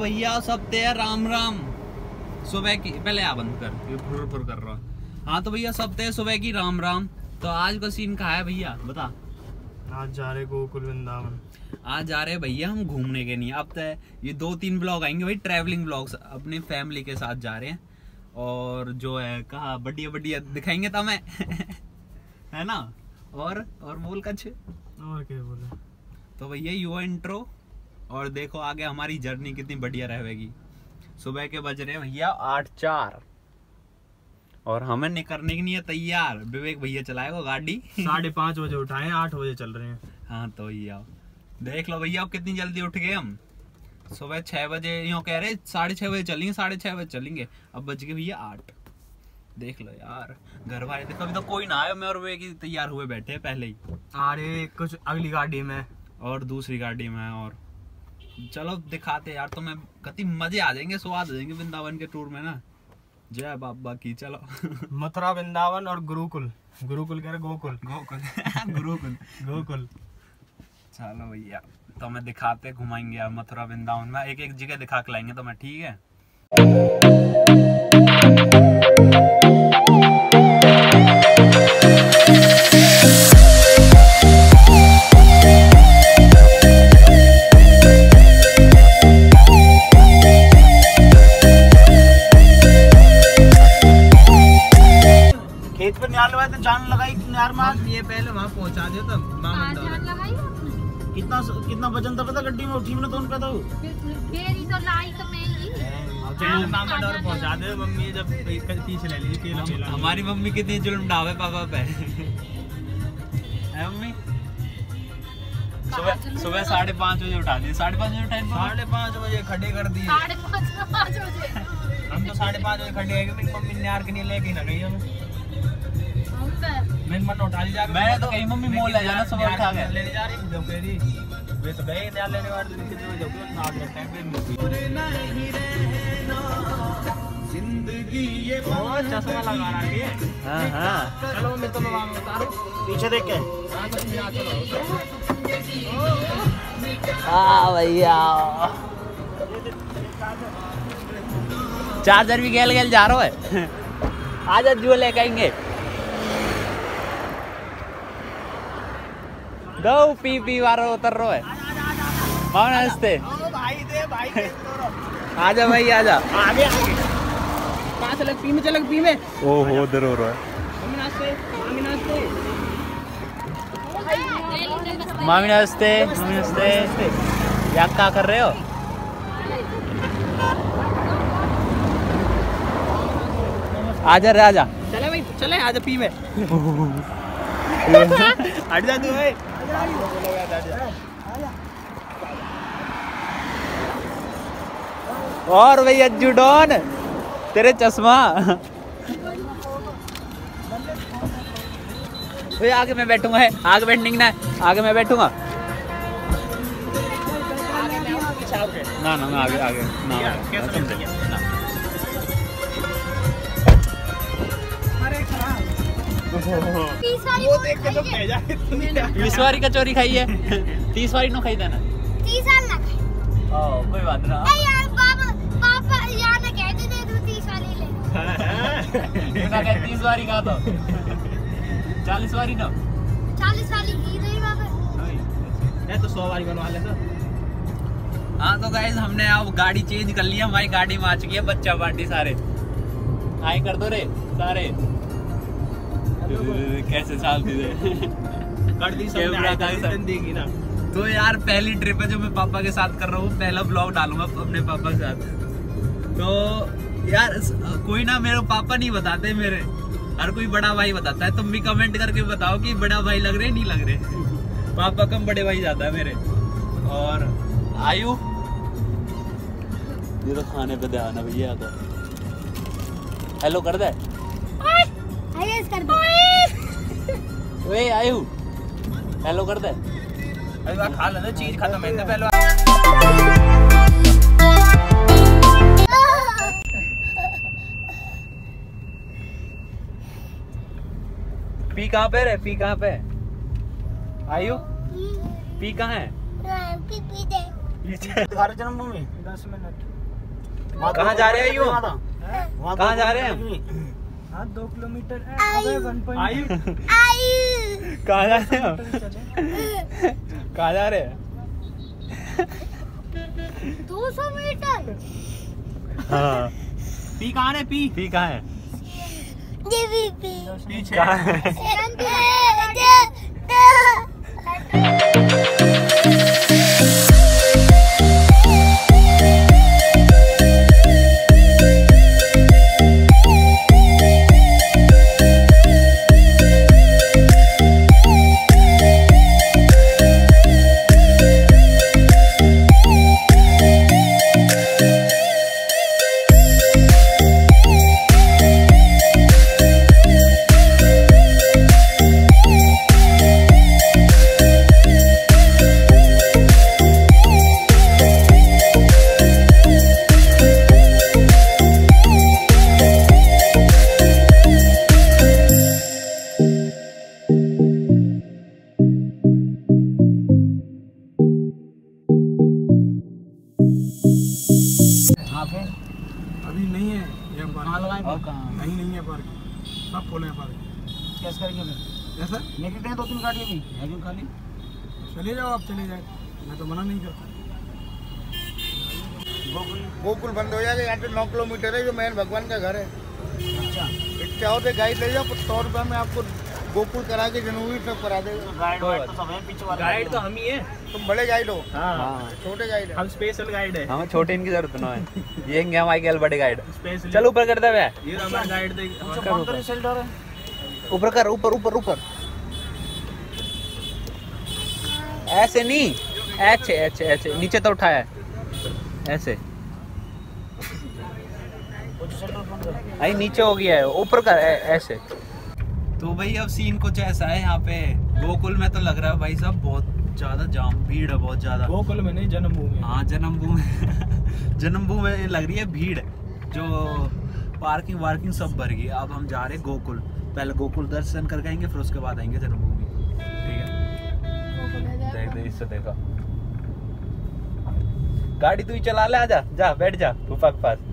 भैया सब तैयार, राम राम। सुबह की पहले आ बंद कर, ये फुर फुर कर रहा। हाँ तो भैया सब तैयार, सुबह की राम राम। तो आज का सीन कहाँ है भैया बता। आज जा रहे गोकुल वृंदावन। आज जा रहे भैया हम घूमने के लिए। अब तो ये 2-3 ब्लॉग आएंगे भाई, ट्रैवलिंग ब्लॉग्स, अपनी फैमिली के साथ जा रहे हैं। और जो है कहा बढ़िया बढ़िया दिखाएंगे तुम्हें है ना। और बोल कछ और क्या बोले। तो भैया युवा इंट्रो, और देखो आगे हमारी जर्नी कितनी बढ़िया रहेगी। सुबह के बज रहे भैया 8:04 और हमें निकलने के लिए तैयार। विवेक भैया चलाएगा गाड़ी। 5:30 बजे उठाए, 8 बजे चल रहे हैं। हाँ तो भैया देख लो भैया अब कितनी जल्दी उठ गए हम। सुबह 6 बजे यूँ कह रहे 6:30 बजे चलेंगे, 6:30 बजे चलेंगे, अब बज गए भैया 8। देख लो यार घर वाले देखो अभी तो कोई ना आया, मैं और विवेक तैयार हुए बैठे हैं पहले ही। अरे कुछ अगली गाड़ी में और दूसरी गाड़ी में। और चलो दिखाते यार तुम्हें, कति मजे आ जाएंगे, स्वाद आ जाएंगे वृंदावन के टूर में ना। जय बाबा की। चलो मथुरा वृंदावन और गुरुकुल कह रहे गोकुल गोकुल। चलो भैया तो मैं दिखाते घुमाएंगे यार मथुरा वृंदावन में, एक एक जगह दिखा के लाएंगे तो मैं, ठीक है। खेत पे निहाल लगाए तो जान लगाई यार मां। ये पहले वहां पहुंचा दिया था कितना वजन था पता गड्डी में उठी में तो उन पे तो मेरी तो लाई तो मैं ही मामा डर पहुंचा दे। मम्मी जब पीछे ले ली केला। हमारी मम्मी कितनी जुल्म ढावे पापा पे है मम्मी। सुबह 5:30 बजे उठा दिए, 5:30 बजे उठाए, 5:30 बजे खड़े कर दिए। 5:30 बजे हम तो 5:30 बजे खड़े हैं। मेरी मम्मी निहार के नहीं लेके ना गई हमें। मैंने मन उठा लिया। मैं तो कहीं मम्मी मोल ले जाना सुबह उठा के लेने जा रही जब कह रही वे तो गए निहार लेने वाले दिन के जो नाग रखते जिंदगी ये चश्मा लगा रहा है। हां हां चलो मैं तो वहां उतारो पीछे देख के। हां भैया चार्जर भी गेल जा रहा है। आज जुए लेके आएंगे। दो पी वारो उतर रहा है। कौन हंसते भाई दे आजा भाई आजा। आगे कहां चलक पी में चलक पी में। ओहो उधर हो रहा है। मामी नमस्ते। यार क्या कर रहे हो। आजा रे आजा। चले भाई चले आजा पी में। हट जा तू भाई। और भाई अज्जू डॉन तेरे चश्मा। भाई आगे मैं बैठूंगा, है आगे बैठने की ना, आगे मैं बैठूंगा ना मैं आगे ना। वो देख के तो कह जा 20 वारी कचौरी खाई है। 30 वारी नो खाई था ना। 30 साल ना खाए। ओ कोई बात ना। ए यार पापा यार ना कहते थे तू 30 वाली ले। ना कह 30 वारी खा तो 40 वारी ना। 40 वाली की रही पापा। मैं तो 100 वारी बनवा लेता। हाँ तो गाइस हमने अब गाड़ी चेंज कर लिया, हमारी गाड़ी में आ चुकी है बच्चा पार्टी। सारे हाई कर दो रे सारे। कैसे साल जिंदगी ना। तो यार पहली ट्रिप है जो मैं पापा के साथ कर रहा हूँ, पहला ब्लॉग डालूंगा अपने पापा के साथ। तो यार कोई ना मेरे पापा नहीं बताते मेरे, हर कोई बड़ा भाई बताता है। तुम भी कमेंट करके बताओ कि बड़ा भाई लग रहे नहीं लग रहे। पापा कम बड़े भाई ज्यादा है मेरे। और आयु ये तो खाने पे ध्यान है भैया। तो हेलो कर दे। आइए कर दो। ओए आयु हेलो कर दे। अरे खा लेना चीज खत्म है पहले। पी कहाँ पे रे, पी कहाँ पे आयु, पी कहाँ है? पी दे तुम्हारे जन्मभूमि 10 मिनट कहाँ जा रहे हैं यूं? कहाँ जा रहे हैं? 2 किलोमीटर कहाँ जा रहे हो? कहाँ जा रहे हैं? 200 मीटर। हाँ। पी कहाँ है? पी कहाँ है? पीछे कहाँ है? अभी नहीं है ये पार्क। नहीं है पार्क, सब खोले हैं पार्क। कैसे करेंगे फिर? ऐसा निकलते हैं 2-3 गाड़ी अभी है क्यों खाली? चले जाओ, आप चले जाए, मैं तो मना नहीं करता। गोकुल बंद हो जाएगा। यहाँ से 9 किलोमीटर है, जो मेन भगवान का घर है। अच्छा, इच्छा हो तो गाइड ले जाओ, 100 रुपये में आपको गोकुल करा के जनूबी सब करा देगा। गाइड तो सब है पीछे वाला। गाइड तो हम ही है। तुम बड़े गाइड हो? हाँ, छोटे गाइड है। हम स्पेशल गाइड है। हमें छोटे इनकी जरूरत ना है। ये हम आगे बड़े गाइड। स्पेशल चल ऊपर कर दे बे। ये हमारा गाइड दे। कौन सा रिजल्ट आ रहा है? ऊपर कर, ऊपर। ऐसे नहीं, ऐसे नीचे तो उठाया है ऐसे। अरे नीचे हो गया है, ऊपर कर ऐसे। तो भाई अब सीन कुछ ऐसा है यहाँ पे गोकुल में। तो लग रहा है भाई साहब बहुत ज्यादा जाम, भीड़ है बहुत ज्यादा। गोकुल में नहीं, जन्मभूमि। हाँ जन्मभूमि जन्मभूमि में लग रही है भीड़, जो पार्किंग वार्किंग सब भर गई। अब हम जा रहे हैं गोकुल, पहले गोकुल दर्शन करके आएंगे, फिर उसके बाद आएंगे जन्मभूमि। ठीक है, देख दे इससे देखा। गाड़ी तू ही चला ले, आजा, जा बैठ जा फूफा के पास।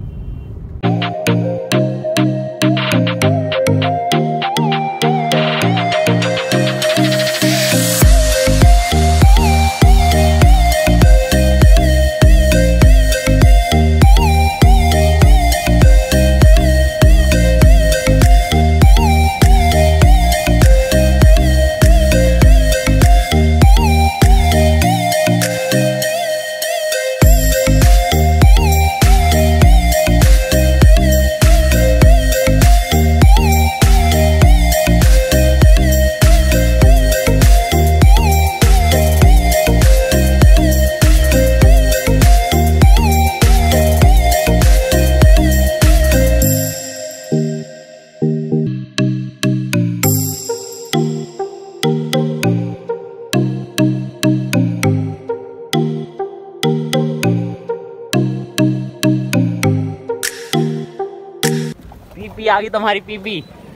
पीपी आ गई तुम्हारी पीपी।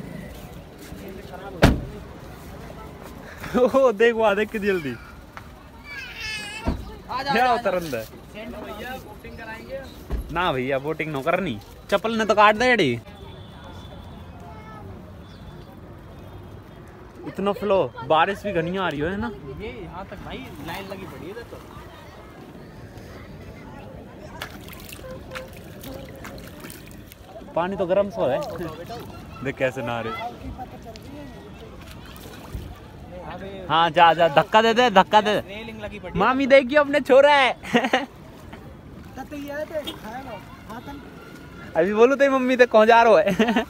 ओ देख वहाँ देख के जल्दी क्या उतर अंदर। ना भैया बोटिंग नो करनी, चप्पल ने तो काट दे डी। इतना फ्लो, बारिश भी घनी आ रही है ना। ये यहाँ तक भाई लाइन लगी पड़ी है तो। पानी तो गर्म सो है। देख कैसे नहा रहे। हाँ जा जा, धक्का दे दे, धक्का दे। रेलिंग लगी पड़ी। मामी देखियो अपने छोरा है। अभी बोलो तेरी मम्मी तो कौन जा रहा है।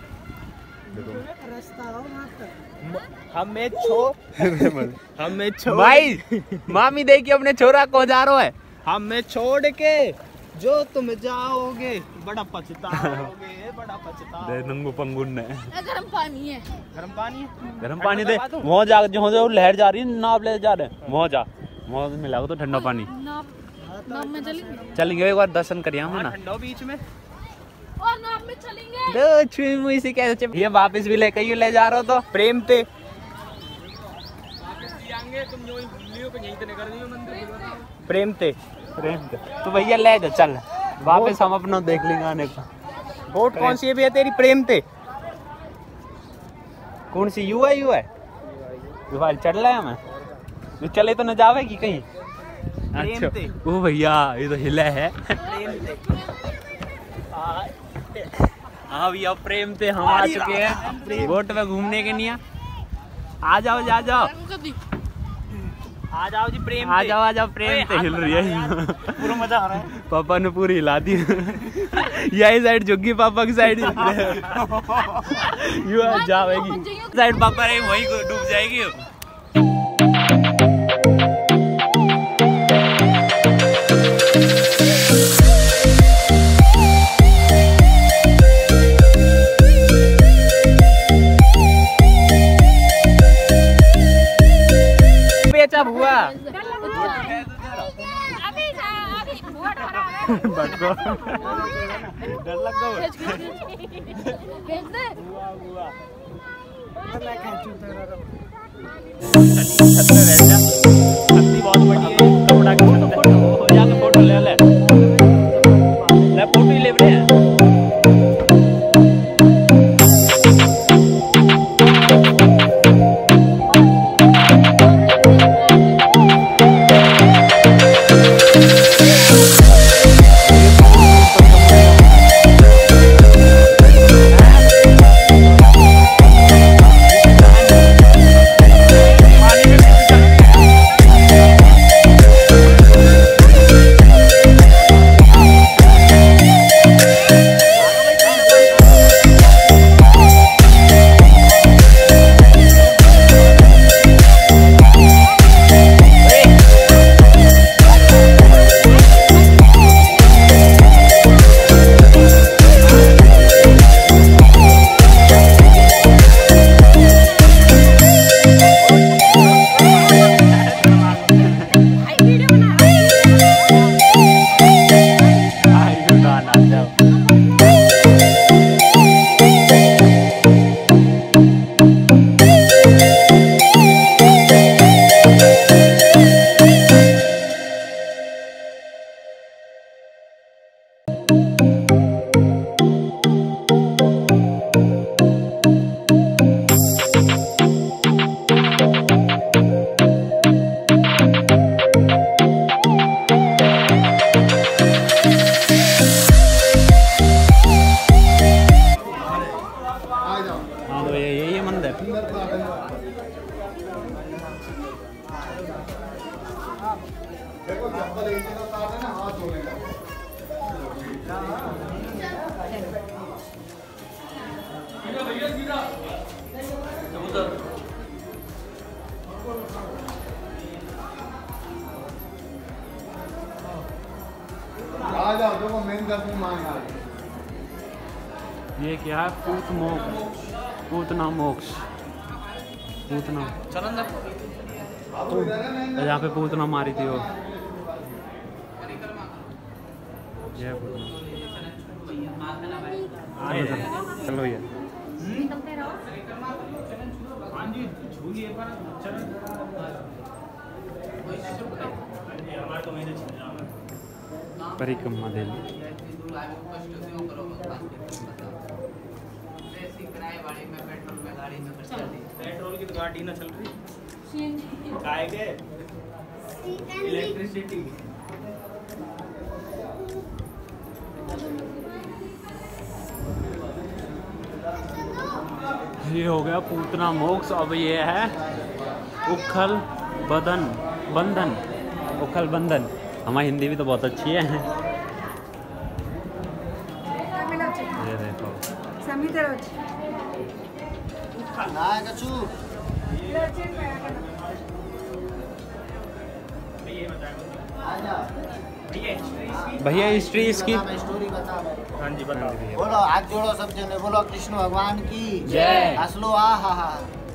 हमें छोड़ भाई मामी देखिए अपने छोरा कौन जा रहा है। हमें छोड़ के जो तुम जाओगे बड़ा पछताओगे, बड़ा पछताओगे। दे नंगू पंगुन ने। गर्म पानी है, गर्म पानी है, गर्म पानी दे। वहाँ जा जो लहर जा रही है, नाव ले जा रहे हैं वहाँ जा, वहाँ मिला तो ठंडा पानी। नाव में चलेंगे, चलेंगे एक बार दर्शन करिए हम ना। ठंडा बीच में और नाव में चलेंगे। दो छुई मुई से कैसे ये वापस भी लेके ही ले जा रहा हो तो प्रेम ते प्रेम ते तो भैया ले जा चल। वापस हम अपना देख लेंगे आने का। वोट कौन सी है भैया तेरी प्रेम ते? कौन सी यू है चढ़ रहा है हमें चले तो न जावेगी कहीं। अच्छा ओ भैया ये तो हिला है। हाँ भैया प्रेम थे हम आ चुके हैं बोट में घूमने के लिए। आ जाओ आ जाओ जी प्रेम आ जाओ प्रेम से हिल रही है पूरा मजा आ रहा है। पापा ने पूरी हिला दी। यही साइड झुकी पापा की साइड यू जाएगी साइड पापा रही वही डूब जाएगी। बेचा हुआ डर लग गया। बहुत बड़ी है कपड़ा के जाके फोटो ले फोटो ही ले रहे हैं। ये क्या है पूतना मोक्ष पूतना यहाँ पे पूतना मारी थी वो ये चलो ये परिक्रमा देली पेट्रोल की तो गाड़ी ना चल रही काय के इलेक्ट्रिसिटी। ये हो गया पूतना मोक्ष। अब ये है उखल बंधन उखल बंधन। हमारी हिंदी भी तो बहुत अच्छी है। ये देखो भैया हिस्ट्री इसकी स्टोरी बता। हाँ जी बताओ। बोलो हाथ जोड़ो सब जने बोलो कृष्ण भगवान की जय। हंसलो आ हा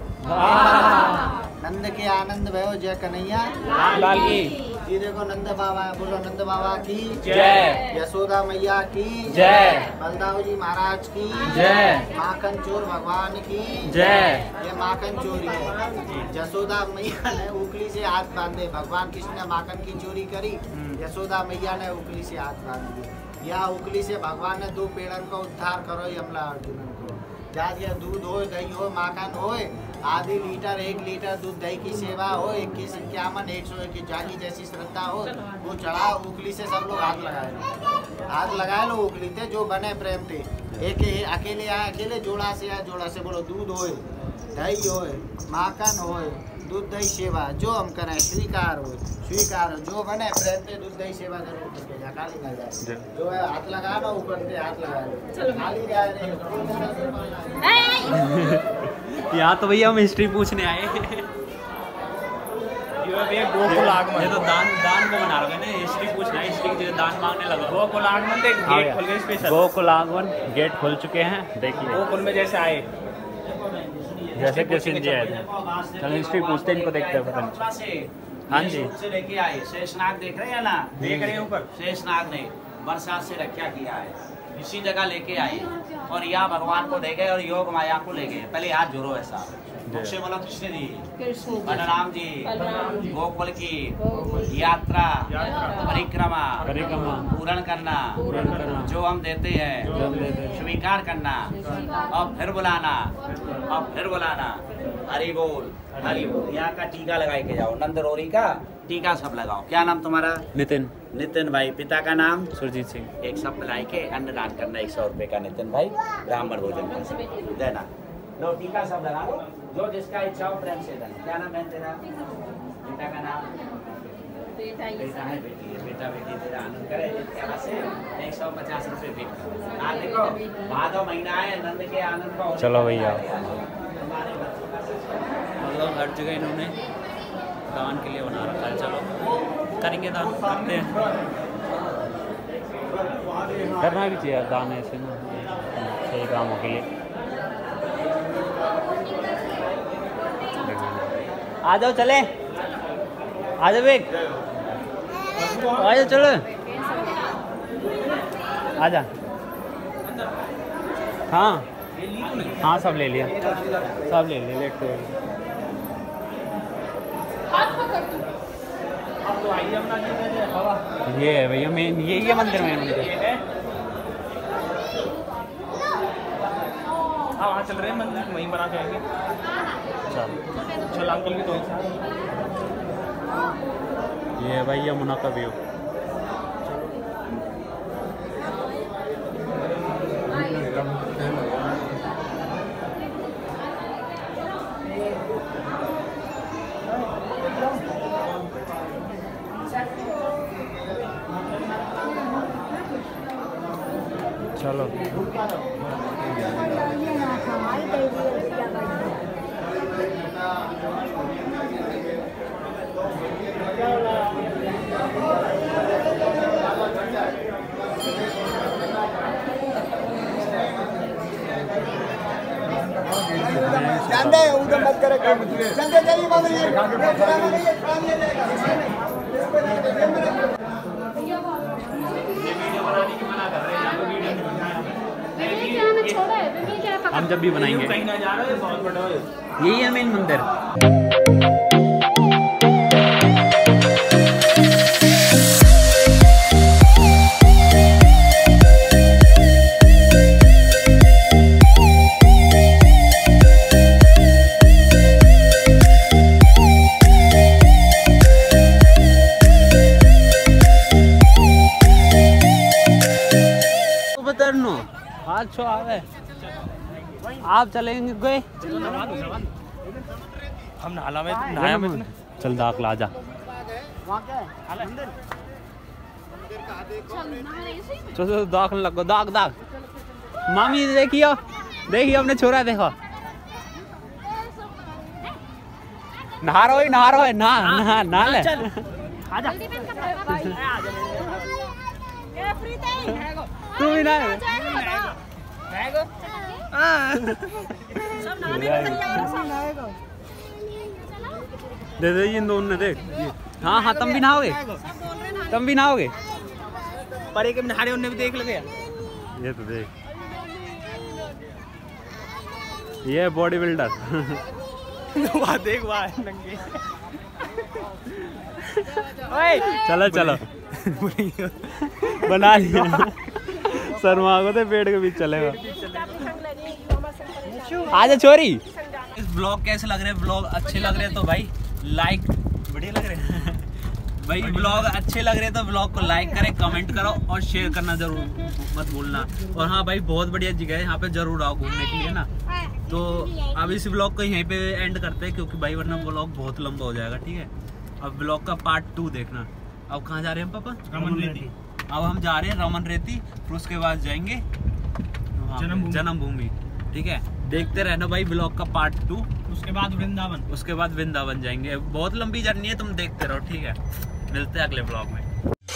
नंद के आनंद भयो जय कन्हैया लाल की ये देखो नंद बाबा बोलो नंद बाबा की जय। यशोदा मैया की जय। बलदाऊ जी महाराज की जय। माखन चोर भगवान की जय। ये माखन चोरी है। यशोदा मैया ने उंगली से हाथ बांधे। भगवान कृष्ण ने माखन की चोरी करी। यशोदा मैया ने उंगली से हाथ बांध दिए। या उकली से भगवान ने 2 पेड़न का उद्धार करो यमला अर्जुन को। जा दूध हो, दही हो, माखन हो, आधी लीटर 1 लीटर दूध दही की सेवा हो, 21-51 121 जाकी जैसी श्रद्धा हो, वो चढ़ा उकली से सब लोग हाथ लगाए लो उकली थे जो बने प्रेम थे। एक अकेले आए, अकेले जोड़ा से आए, जोड़ा से बोलो दूध होए, दही होए, माखन होए, दूध दही सेवा जो हम करें स्वीकार हो, स्वीकार हो, जो बने प्रेम पे दूध दही सेवा जरूर करके जा, खाली ना जाए। जो है हाथ लगा लो, ऊपर से हाथ लगा लो, खाली जाए। यहाँ तो भैया हम हिस्ट्री पूछने आए। ये तो दान को बना रहे हैं, हिस्ट्री पूछना है, हिस्ट्री की दान मांगने लगा। गोकुल आगमन गेट खुल गए स्पेशल। गोकुल आगमन गेट खुल चुके हैं, देखिए गोकुल में जैसे आए, जैसे कृष्ण जी आए थे। चलो हिस्ट्री पूछते हैं, इनको देखते हैं। पता नहीं। हाँ जी से लेके आए शेषनाग देख रहे हैं ना, देख रहे हैं ऊपर। शेषनाग ने बरसात से रक्षा किया है, इसी जगह लेके आए और यहाँ भगवान को ले गए और योग माया को ले गए। पहले हाथ जोड़ो ऐसा, मुझसे बोलो कृष्ण जी, बलराम जी, गोकुल की यात्रा परिक्रमा पूर्ण करना, जो हम देते हैं स्वीकार करना और फिर बुलाना, और फिर बुलाना। हरि बोल, हरि बोल। यहाँ का टीका लगा के जाओ, नंदरोरी का टीका सब लगाओ। क्या नाम तुम्हारा? नितिन। नितिन भाई। पिता का नाम? सुरजीत सिंह। एक सब लाई के अन्नदान करना 100 रुपए का नितिन भाई, ब्राह्मण भोजन कर देना। लो टीका सब लगा लो, जो जिसका इच्छा हो प्रेम से देना। क्या नाम है तेरा? बेटा का नाम? बेटा है, बेटी है। बेटा बेटी तेरा आनंद करे यहाँ से 150 रुपए भेंट। हाँ देखो भादो महीना है, नंद के आनंद का। चलो भैया, मतलब हर जगह इन्होंने दान के लिए बना रखा है। चलो करेंगे दान, करते हैं। करना भी चाहिए दान, ऐसे ना सही कामों के लिए। आ जाओ, चले आ जाओ, एक आ जाओ, चलो आ जा। हाँ हाँ सब ले लिया, सब ले लिया। लेट ये है भैया मेन, यही है मंदिर में। हाँ चल रहे हैं मंदिर, वहीं बना के आएंगे। चल अंकल की तो ये भाई यमुना का व्यू। चलो उधर मत करे चलते चलिए हम जब भी बनाएंगे कहीं ना जा रहे हैं, बहुत बड़ा है। यही है मेन मंदिर। हाथ छो आवे, आप चलेंगे गए हम नाला में नहाया में। चल दाखला आजा। चलो दाखल लगो, दाग दाग। मामी देखियो, देखियो अपने छोरा देखो, नहा रहा है, नहा ले। तू भी ना दे दे इन दोनों ने, देख। हाँ हाँ तुम भी नहाओगे, तुम भी नहाओगे। परे के नहारे उन्हें भी देख लगे। ये तो देख, ये बॉडी बिल्डर। वाह देख, वाह नंगे। चलो चलो बना लिया। शर्मा को तो पेड़ के बीच चलेगा। आजा छोरी। इस ब्लॉग कैसे लग रहे हैं? ब्लॉग अच्छे लग रहे हैं तो भाई लाइक, बढ़िया लग रहे हैं भाई ब्लॉग अच्छे लग रहे हैं तो ब्लॉग को लाइक करें, कमेंट करो और शेयर करना जरूर मत भूलना। और हाँ भाई बहुत बढ़िया जगह है, यहाँ पे जरूर आओ घूमने के लिए ना। तो अब इस ब्लॉग को यहीं पे एंड करते हैं क्योंकि भाई वरना ब्लॉग बहुत लंबा हो जाएगा, ठीक है। अब ब्लॉग का पार्ट 2 देखना। अब कहाँ जा रहे हैं हम पापा? रमन रेती। अब हम जा रहे हैं रमन रेती, फिर उसके बाद जाएंगे जन्मभूमि, ठीक है। देखते रहना भाई ब्लॉग का पार्ट 2। उसके बाद वृंदावन, उसके बाद वृंदावन जाएंगे। बहुत लंबी जर्नी है, तुम देखते रहो, ठीक है। मिलते हैं अगले ब्लॉग में।